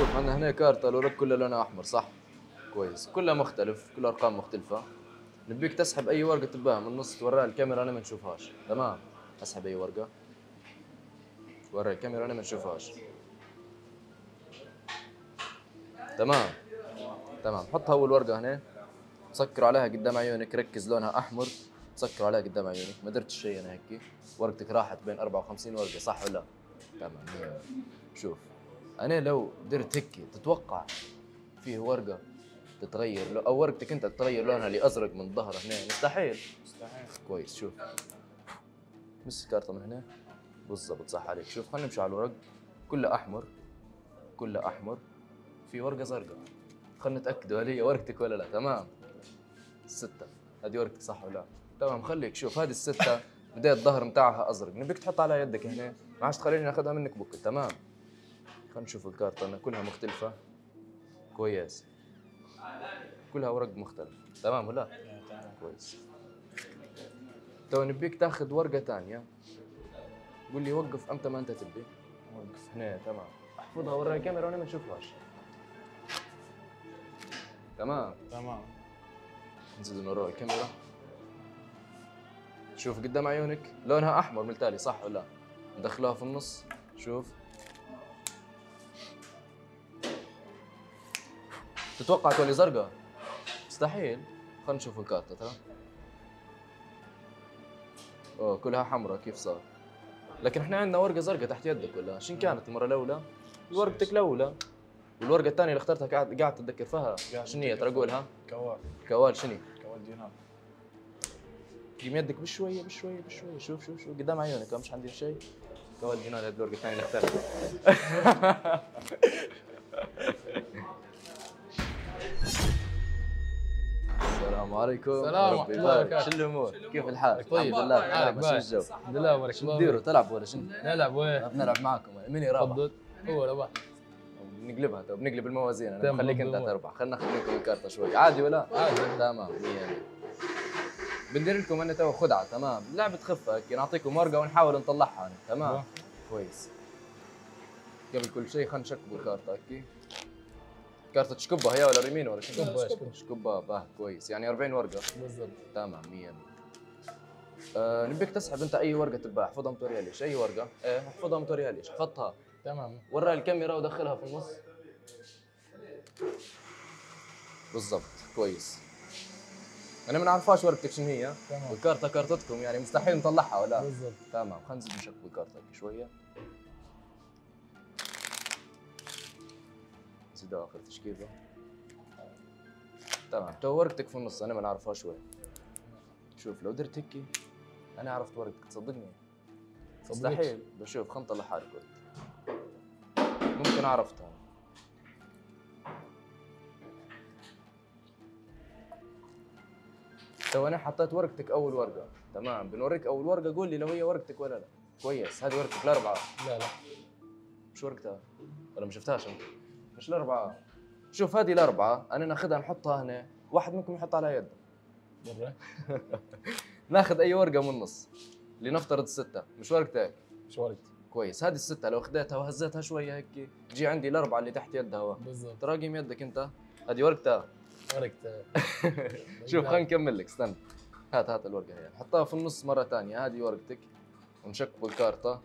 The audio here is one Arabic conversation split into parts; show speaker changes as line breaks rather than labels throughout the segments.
عندنا هنا كارتة الورق كلها لونها احمر صح؟ كويس، كلها مختلف، كلها ارقام مختلفة. نبيك تسحب اي ورقة تباها من النص توريها الكاميرا انا ما نشوفهاش، تمام؟ اسحب اي ورقة وري الكاميرا انا ما نشوفهاش. تمام. تمام، حط اول ورقة هنا، سكر عليها قدام عيونك، ركز لونها احمر، سكر عليها قدام عيونك، ما درت شيء انا هيك. ورقتك راحت بين 54 ورقة صح ولا لا؟ تمام. شوف، انا لو درت هيك تتوقع فيه ورقة تتغير او ورقتك انت تتغير لونها لازرق من ظهر هنا؟ مستحيل.
مستحيل.
كويس، شوف مس الكارطة من هنا بالضبط صح عليك. شوف خلينا نمشي على الورق، كلها احمر، كلها احمر، في ورقة زرقاء، خلينا نتأكد هل هي ورقتك ولا لا. تمام. الستة هذه ورقتك صح ولا لا؟ تمام. خليك شوف هذه الستة بداية الظهر متاعها ازرق، نبيك تحط على يدك هنا، ما عادش تخليني ناخذها منك بكل. تمام. خلينا نشوف الكارطة أنا كلها مختلفة. كويس، كلها ورق مختلف. تمام ولا؟
تمام.
كويس. تو نبيك تاخذ ورقة ثانية، قول لي وقف امتى ما انت تبي. وقف هنا. تمام. احفظها ورا الكاميرا وانا ما نشوفهاش. تمام.
تمام.
نزيد من ورا الكاميرا. شوف قدام عيونك لونها احمر من التالي صح ولا لا؟ ندخلها في النص. شوف، تتوقع تولي زرقاء؟ مستحيل. خلينا نشوف الكارتة. ترى اوه كلها حمراء، كيف صار؟ لكن احنا عندنا ورقة زرقاء تحت يدك ولا شن كانت المرة الأولى؟ ورقتك الأولى، والورقة الثانية اللي اخترتها قاعد تتذكر فيها شنو هي؟ ترى قولها.
كوال.
كوال شنو؟
كوال دينار.
قيم يدك بشوية بشوية بشوية. شوف شوف شوف قدام عيونك، مش عندي شيء. كوال دينار هذه الورقة الثانية اللي اخترتها. السلام عليكم.
السلام ورحمة الله وبركاته.
شو الأمور؟ كيف الحال؟
طيب.
الحمد لله.
حالك
شو الجو؟
الحمد لله بارك
شو
الله
تديروا؟
فيك.
تلعبوا ولا شنو؟
نلعب وين؟
بنلعب معاكم. مين يرابح؟
تفضل. هو ربح.
بنقلبها تو، بنقلب الموازين. انا
تمام،
بخليك انت
بالضبط.
تربح. خلينا ناخذ منكم الكارتة شوي، عادي ولا؟
عادي.
تمام 100. بندير لكم انا تو خدعة. تمام. لعبة خفة هيك، نعطيكم ورقة ونحاول نطلعها أنا. تمام.
أيوة.
كويس. قبل كل شيء خلينا نشكبوا الكارتة هيك. كارتة شكبها هي ولا ريمين ولا شنو؟
شكبها.
شكبها. باه كويس، يعني 40 ورقة.
بالضبط.
تمام 100. نبيك تسحب انت اي ورقة تباها، احفظها متوريها ليش، اي ورقة، ايه احفظها متوريها ليش، حفظتها.
تمام.
ورا الكاميرا ودخلها في النص. بالضبط. كويس. انا ما نعرفهاش ورقتك شنو هي.
تمام.
والكارتة كارتتكم يعني مستحيل نطلعها ولا؟
بالضبط.
تمام. خلينا نزيد نشكل الكارتة هيك شوية. زيدها اخر تشكيلة. تمام. تو ورقتك في النص انا ما نعرفهاش وين. شوف لو درت هيك انا عرفت ورقتك، تصدقني؟ مستحيل. بشوف خلينا نطلعها لك ورقتك. ممكن عرفتها. تو انا حطيت ورقتك اول ورقه. تمام. بنوريك اول ورقه، قول لي لو هي ورقتك ولا لا. كويس. هذه ورقتك الاربعه.
لا لا.
مش ورقتها ولا ما شفتهاش انت؟ مش الاربعه. شوف هذه الاربعه انا ناخذها نحطها هنا، واحد منكم يحط على يده.
برا.
ناخذ اي ورقه من النص، لنفترض السته مش ورقتك.
مش ورقتي.
كويس. هذه السته لو خذيتها وهزيتها شويه هيك تجي عندي الاربعه اللي تحت يدها هو.
بالضبط.
تراقم يدك انت. هذه ورقتها.
ورقتي.
شوف خلينا نكمل لك، استنى. هات الورقه هي، نحطها في النص مره ثانيه. هذه ورقتك ونشكب الكارطه.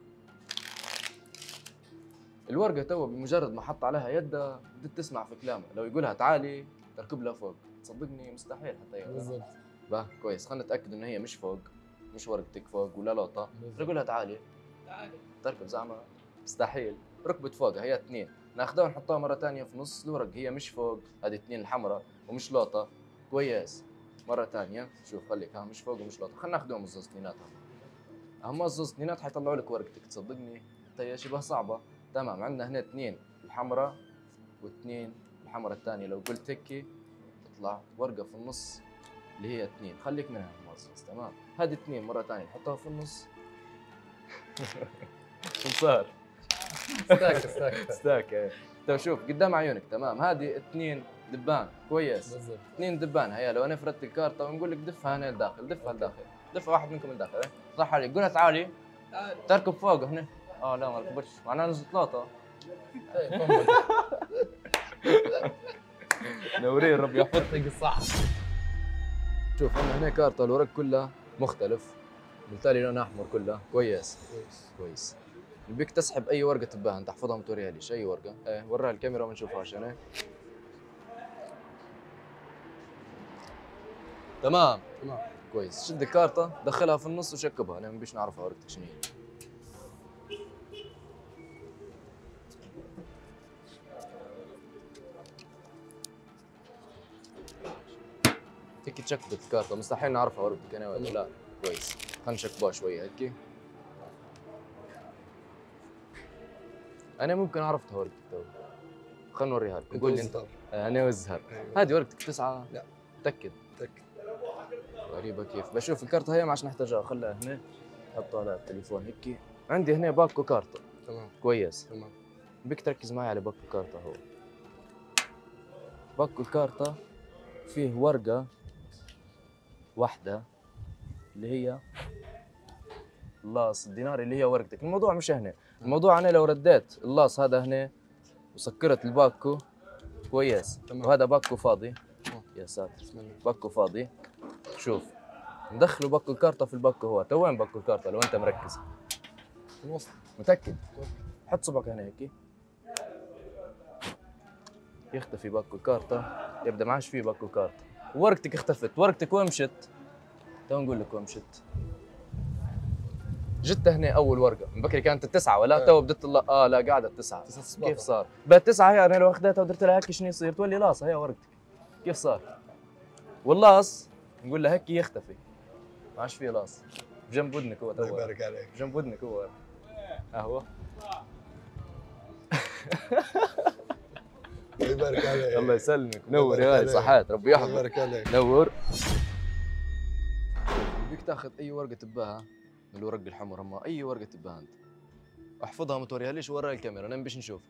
الورقه تو بمجرد ما حط عليها يده بدك تسمع في كلامه، لو يقولها تعالي تركب لها فوق، تصدقني مستحيل حتى يقولها.
بالضبط.
باه كويس. خلينا نتاكد انه هي مش فوق، مش ورقتك فوق ولا لوطه.
بالضبط.
تقول لها تعالي تركب زعما، مستحيل. ركبت فوقها هي اثنين، ناخذها ونحطها مره ثانيه في نص الورق، هي مش فوق، هذه اثنين الحمراء ومش لوطه. كويس. مره ثانيه شوف، خليك ها مش فوق ومش لوطه. خلينا ناخذهم الزوز اثنيناتهم. هم الزوز اثنينات حيطلعوا لك ورقتك، تصدقني هي شبه صعبه. تمام. عندنا هنا اثنين الحمراء واثنين الحمراء الثانيه، لو قلت هيك تطلع ورقه في النص اللي هي اثنين، خليك منها الموظف. تمام. هذه اثنين مره ثانيه نحطها في النص. شو صار؟
استاك.
ستاك. تو شوف قدام عيونك. تمام. هذه اثنين دبان. كويس.
بالضبط.
اثنين دبان. هيا لو انا فردت الكارطه ونقول لك دفها هنا لداخل، دفها لداخل، دفها واحد منكم لداخل. صح عليك. قولها تعالي تركب فوق هنا. لا ما ركبتش، معناها نزلت لوطه. نورين ربي يحفظك.
يعطيك الصحة.
شوف عندنا هنا كارطة الورق كلها مختلف، بالتالي لونها احمر كلها. كويس
كويس.
كويس. نبيك تسحب اي ورقه تباها انت، احفظها ما توريها ليش. اي ورقه ايه وريها الكاميرا ونشوفها عشان ايه. تمام
تمام.
كويس. شد الكارطه دخلها في النص وشكبها، انا ما بيش نعرفها ورقتك شنو هي. هيك تشكبت الكارطه، مستحيل نعرفها ورقتك انا ولا لا. كويس. خلينا نشكبها شويه هيك. انا ممكن عرفتها ورقتك تو. خلينا نوريها لك. قول لي انت. انا وزهر.
أيوة.
هذه ورقتك 9.
لا.
متاكد؟
متأكد.
غريبة كيف. بشوف الكارطة هي ما عادش نحتاجها، خلها هنا. حطها على التليفون هيك. عندي هنا باكو كارطة.
تمام.
كويس.
تمام.
بك تركز معي على باكو الكارطة. هو باكو الكارطة فيه ورقة واحدة اللي هي اللاص الديناري اللي هي ورقتك. الموضوع مش هنا، الموضوع أنا لو رديت اللاص هذا هنا وسكرت الباكو. كويس.
تمام.
وهذا باكو فاضي.
تمام.
يا ساتر.
بسم الله.
باكو فاضي. شوف ندخلوا باكو الكارطة في الباكو. هو تو وين باكو الكارطة لو أنت مركز؟
في الوسط.
متأكد؟ حط صبعك هنا هيك. يختفي باكو الكارطة، يبدا ما عادش فيه باكو كارطة. ورقتك اختفت. ورقتك وين مشت؟ تو نقول لك وين مشت. جت هنا أول ورقة، من بكري كانت التسعة ولا تو بدت لا قاعدة التسعة. كيف صار؟ بالتسعة هي أنا لو أخذتها ودرت لها هيك شنو يصير؟ تولي لاصة هي ورقتك. كيف صار؟ واللاص نقول له هيك يختفي. ما عادش فيه لاص. بجنب ودنك هو تو.
الله يبارك عليك.
بجنب ودنك هو. قهوة.
الله يبارك عليك.
الله يسلمك. نور يا غالي. صحات ربي يحفظك.
الله يبارك عليك.
نور. بدك تاخذ اي ورقه تباها من الورق الحمر، اما اي ورقه تباها انت احفظها ما توريها ليش ورا الكاميرا، انا بيش نشوف.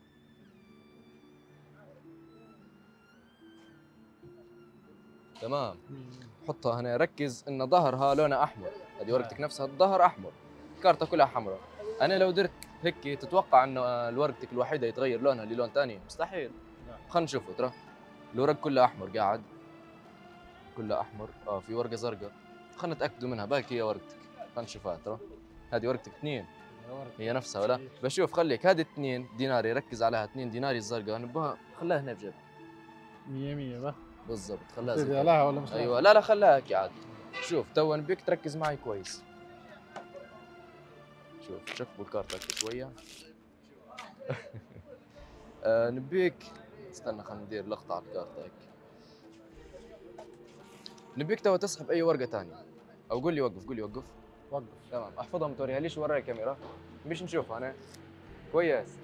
تمام. حطها هنا. ركز ان ظهرها لونها احمر. هذه ورقتك نفسها الظهر احمر، الكارطه كلها حمراء. انا لو درت هيك تتوقع انه ورقتك الوحيده يتغير لونها للون ثاني؟ مستحيل. خلينا نشوفه. ترى الورق كلها احمر قاعد، كلها احمر. في ورقه زرقاء، خلينا نتاكدوا منها. باقي هي ورقتك. خلينا نشوفها. ترى هذه ورقتك 2 هي نفسها ولا؟ بشوف خليك هذه 2 ديناري، ركز عليها. 2 ديناري الزرقاء نبوها، خليها هنا بجيب.
100 بقى.
بالضبط. خليها
إذا
زي
لها ولا مش لها؟
ايوه. لا خليها هيك عادي. شوف تو نبيك تركز معي كويس. شوف شكبوا الكارت هيك شويه. نبيك استنى خلينا ندير لقطه على الكارت هيك. نبيك تو تسحب اي ورقه ثانيه، او قول لي وقف. قول لي وقف.
وقف.
تمام. احفظها ما توريها ليش ورا الكاميرا، مش نشوفها انا. كويس.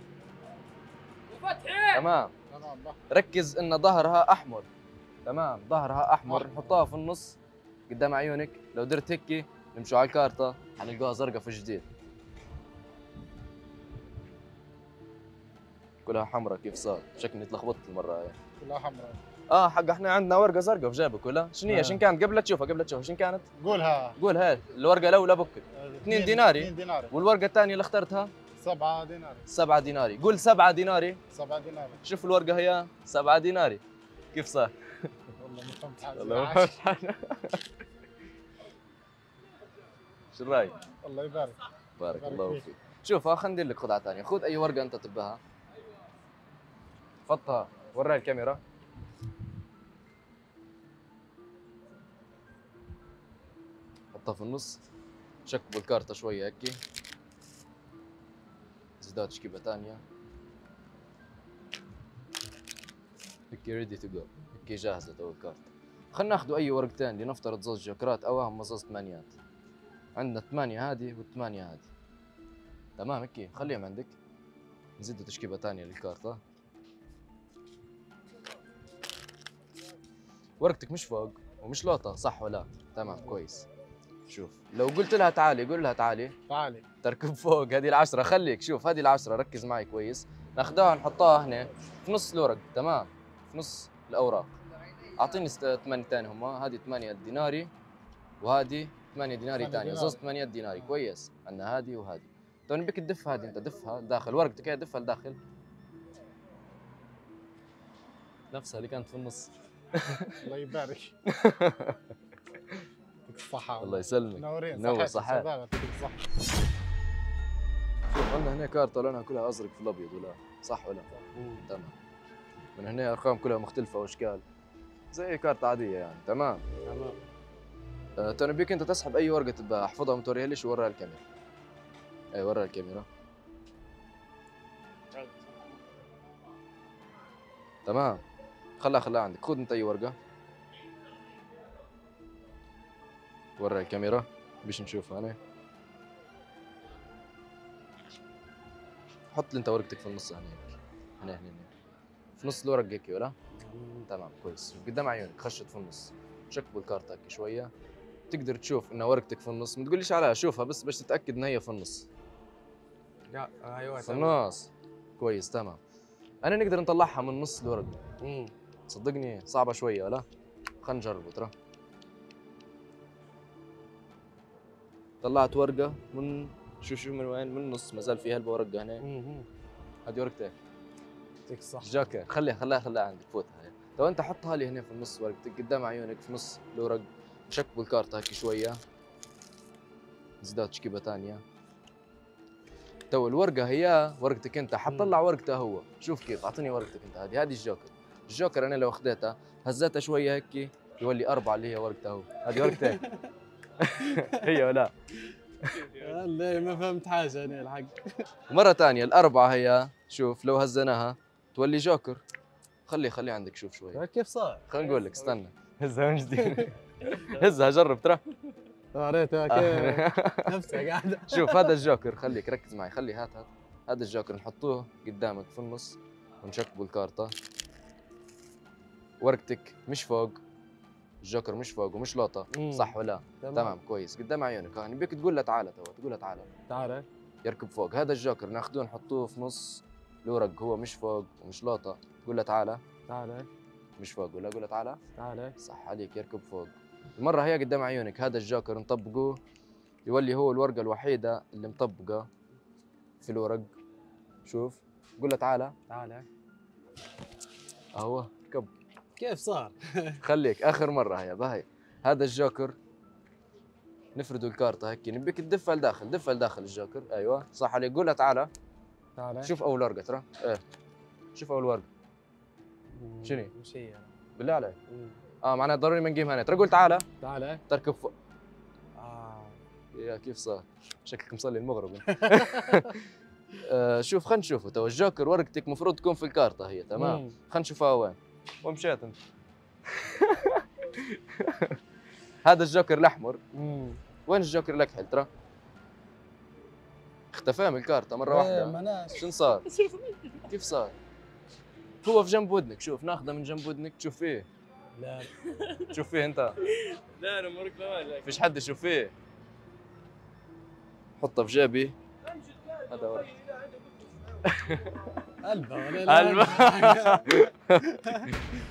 تمام.
تمام بقى.
ركز ان ظهرها احمر. تمام. ظهرها احمر. نحطها في النص قدام عيونك. لو درت هيك نمشوا على الكارطه حنلقاها زرقاء في جديد. كلها حمراء. كيف صار؟ شكلي تلخبطت المره هاي.
كلها حمراء.
حق احنا عندنا ورقه زرقاء في جيبك ولا شنو هي؟ شن كانت قبل لا تشوفها؟ قبل لا تشوفها شن كانت؟
قولها.
قول هاي الورقه الاولى بكل 2 ديناري.
2 ديناري.
والورقه الثانيه اللي اخترتها
7 ديناري.
7 ديناري. قول 7 ديناري.
7 ديناري.
شوف الورقه هي 7 ديناري. كيف صار؟
والله ما فهمت حاجه.
والله ما فهمت حاجه. شو رايك؟
الله يبارك.
بارك
بارك
الله
فيك.
فيك. شوف خلينا ندير لك خدعه ثانيه. خذ اي ورقه انت تبها، حطها ورا الكاميرا. حطها في النص. شكبوا الكارتة شوية هيك. زيدها تشكيبة ثانية. هيك ريدي تو جو. هيك جاهزة تو الكارتة. خلينا ناخذوا أي ورقتين لنفترض زوج جوكرات أو هم مصاص ثمانيات. عندنا 8 هذه و8 هذه. تمام هيك خليهم عندك. نزيدوا تشكيبة ثانية للكارتة. ورقتك مش فوق ومش لوطة صح ولا؟ تمام كويس. شوف لو قلت لها تعالي، قول لها تعالي.
تعالي.
تركب فوق. هذه العشرة خليك. شوف هذه العشرة ركز معي كويس. ناخذها نحطها هنا في نص الورق. تمام. في نص الأوراق. أعطيني 8 ثاني هم. هذه 8 ديناري وهذه 8 ديناري ثانية. زوز 8 ديناري. كويس. عندنا هذه وهذه. تو نبيك تدف هذه أنت. دفها داخل ورقتك. هي دفها لداخل. نفسها اللي كانت في النص.
الله يبارك. يعطيك الصحة.
الله يسلمك.
منورين.
نور
صحتك
صحات.
شباب، يعطيك الصحة.
شوف عندنا هنا كارطة لونها كلها ازرق في الابيض ولا صح ولا؟ تمام. من هنا ارقام كلها مختلفة واشكال زي اي كارطة عادية يعني. تمام.
تمام.
تو نبيك انت تسحب اي ورقة تبقى احفظها وتوريها ليش ووريها الكاميرا. اي وريها الكاميرا. تمام. خليها عندك. خذ انت اي ورقة. وريها الكاميرا باش نشوفها انا. حط لي انت ورقتك في النص هنا. هنا في نص الورق هيك ولا؟ تمام كويس. قدام عيونك خشت في النص. شكبوا الكارت هيك شويه. تقدر تشوف ان ورقتك في النص. ما تقوليش عليها، شوفها بس باش تتاكد ان هي في النص.
ايوه
في النص. كويس تمام. انا نقدر نطلعها من نص الورق. صدقني صعبه شويه ولا؟ خلينا نجربه ترى. طلعت ورقه من شو من وين؟ من النص. ما زال فيها ورقه هنا. هذه ورقتك.
يعطيك الصحة.
جاكر. خليها عندك. فوتها هي. تو انت حطها لي هنا في النص ورقتك قدام عيونك في نص الورق. شكبوا الكارت هيك شويه. زدات تشكيبه ثانيه. تو الورقه هي ورقتك انت. حطلع ورقته هو. شوف كيف. اعطيني ورقتك انت. هذه الجوكر. الجوكر انا لو اخذتها هزيتها شويه هيك يولي 4 اللي هي ورقته هو. هذه ورقتك. هي ولا؟
لا ما فهمت حاجة أنا الحق.
ومره ثانيه الاربعه هي. شوف لو هزيناها تولي جوكر. خليه عندك. شوف شوي.
كيف صار؟
خلينا نقول لك. استنى. هزها من جديد. هزها جرب ترى.
ريتها كيف نفسها قاعدة.
شوف هذا الجوكر. خليك ركز معي. خلي هات. هذا الجوكر نحطوه قدامك في النص ونشكبوا الكارطة. ورقتك مش فوق. الجوكر مش فوق ومش لوطة. صح ولا؟ تمام كويس. قدام عيونك. نبيك تقول له تعالى. تقول له تعالى.
تعال.
يركب فوق. هذا الجوكر ناخذوه نحطوه في نص الورق. هو مش فوق ومش لوطة. قول له تعالى.
تعال.
مش فوق ولا؟ قول له تعالى.
تعال.
صح عليك. يركب فوق. المرة هي قدام عيونك. هذا الجوكر نطبقوه يولي هو الورقة الوحيدة اللي مطبقة في الورق. شوف. قول له تعالى.
تعال.
اهو ركب.
كيف صار؟
خليك اخر مرة هي باهي. هذا الجوكر نفردوا الكارطة هيك. نبيك تدفها لداخل. دفها لداخل الجوكر. ايوه صح عليك. قول له تعالى.
تعال.
شوف اول ورقة ترى. ايه شوف اول ورقة. شنو؟
مش هي.
بالله عليك. معناها ضروري ما نجيب هنا. ترى قول تعالى.
تعال.
تركب فوق. يا كيف صار؟ شكلك مصلي المغرب. شوف خلينا نشوفه. تو الجوكر ورقتك مفروض تكون في الكارطة هي. تمام. خلينا نشوفها وين. ومشيت انت. هذا الجوكر الاحمر. وين الجوكر الاكحل ترى؟ اختفى من الكارطة مرة واحدة. شنو صار؟ كيف صار؟ هو في جنب ودنك. شوف ناخذه من جنب ودنك. تشوف فيه.
لا
تشوف فيه انت.
لا انا مرق ما
فيش حد يشوف فيه. حطه في جيبي. هذا ورق.
قلبه ولا لا؟
قلبه.